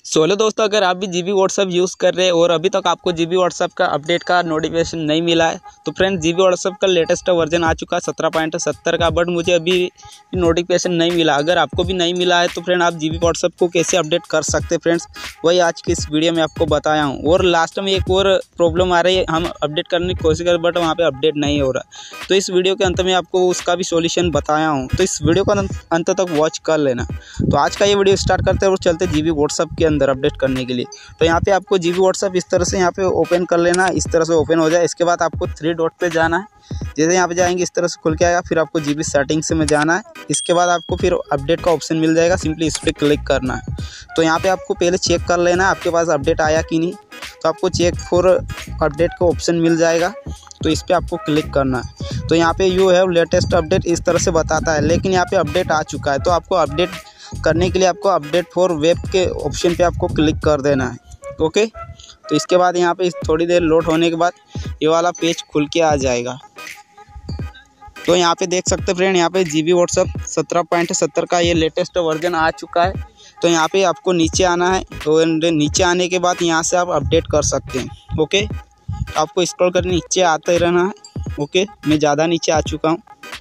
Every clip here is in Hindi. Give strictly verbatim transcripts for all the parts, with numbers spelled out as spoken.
सोलो दोस्तों, अगर आप भी जीबी व्हाट्सएप यूज़ कर रहे हैं और अभी तक आपको जीबी व्हाट्सएप का अपडेट का नोटिफिकेशन नहीं मिला है तो फ्रेंड्स जीबी व्हाट्सएप का लेटेस्ट वर्जन आ चुका है सत्रह पॉइंट सत्तर का, बट मुझे अभी नोटिफिकेशन नहीं मिला। अगर आपको भी नहीं मिला है तो फ्रेंड आप जीबी व्हाट्सएप को कैसे अपडेट कर सकते हैं फ्रेंड्स, वही आज की इस वीडियो में आपको बताया हूँ। और लास्ट में एक और प्रॉब्लम आ रही है, हम अपडेट करने की कोशिश करें बट वहाँ पर अपडेट नहीं हो रहा, तो इस वीडियो के अंत में आपको उसका भी सोल्यूशन बताया हूँ, तो इस वीडियो को अंत तक वॉच कर लेना। तो आज का ये वीडियो स्टार्ट करते हैं और चलते जीबी व्हाट्सएप के अंदर अपडेट करने के लिए। तो यहाँ पे आपको जीबी व्हाट्सएप इस तरह से यहाँ पे ओपन कर लेना, इस तरह से ओपन हो जाए। इसके बाद आपको थ्री डॉट पे जाना है, जैसे यहाँ पे जाएंगे इस तरह से खुल के आएगा। फिर आपको जीबी सेटिंग्स में जाना है, इसके बाद आपको फिर अपडेट का ऑप्शन मिल जाएगा, सिंपली इस पर क्लिक करना है। तो यहाँ पे आपको पहले चेक कर लेना है आपके पास अपडेट आया कि नहीं, तो आपको चेक फॉर अपडेट का ऑप्शन मिल जाएगा, तो इस पर आपको क्लिक करना है। तो यहाँ पे यू हैव लेटेस्ट अपडेट इस तरह से बताता है, लेकिन यहाँ पे अपडेट आ चुका है। तो आपको अपडेट करने के लिए आपको अपडेट फॉर वेब के ऑप्शन पे आपको क्लिक कर देना है। ओके, तो इसके बाद यहाँ पे थोड़ी देर लोड होने के बाद ये वाला पेज खुल के आ जाएगा। तो यहाँ पे देख सकते हैं फ्रेंड, यहाँ पे जीबी व्हाट्सएप सत्रह पॉइंट सत्तर का ये लेटेस्ट वर्जन आ चुका है। तो यहाँ पे आपको नीचे आना है, तो नीचे आने के बाद यहाँ से आप अपडेट कर सकते हैं। ओके, तो आपको स्क्रॉल कर नीचे आते रहना है। ओके, मैं ज़्यादा नीचे आ चुका हूँ।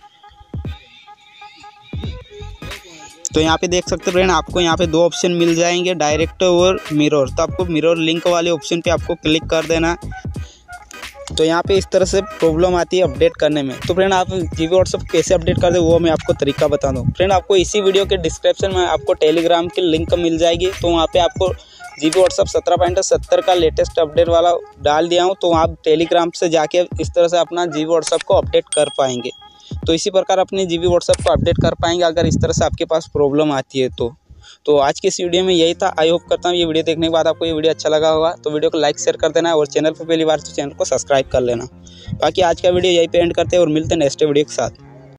तो यहाँ पे देख सकते हैं फ्रेंड, आपको यहाँ पे दो ऑप्शन मिल जाएंगे, डायरेक्ट और मिरर। तो आपको मिरर लिंक वाले ऑप्शन पे आपको क्लिक कर देना है। तो यहाँ पे इस तरह से प्रॉब्लम आती है अपडेट करने में। तो फ्रेंड आप जीबी व्हाट्सएप कैसे अपडेट कर दे वो मैं आपको तरीका बता दूँ। फ्रेंड आपको इसी वीडियो के डिस्क्रिप्शन में आपको टेलीग्राम की लिंक मिल जाएगी, तो वहाँ पे आपको जीबी व्हाट्सएप सत्रह पॉइंट सत्तर का लेटेस्ट अपडेट वाला डाल दिया हूँ। तो आप टेलीग्राम से जाके इस तरह से अपना जीबी व्हाट्सएप को अपडेट कर पाएंगे। तो इसी प्रकार अपने जीबी व्हाट्सएप को अपडेट कर पाएंगे अगर इस तरह से आपके पास प्रॉब्लम आती है तो। तो आज की इस वीडियो में यही था। आई होप करता हूँ ये वीडियो देखने के बाद आपको ये वीडियो अच्छा लगा होगा। तो वीडियो को लाइक शेयर कर देना और चैनल पर पहली बार तो चैनल को सब्सक्राइब कर लेना। बाकी आज का वीडियो यहीं पे एंड करते हैं और मिलते हैं नेक्स्ट वीडियो के साथ।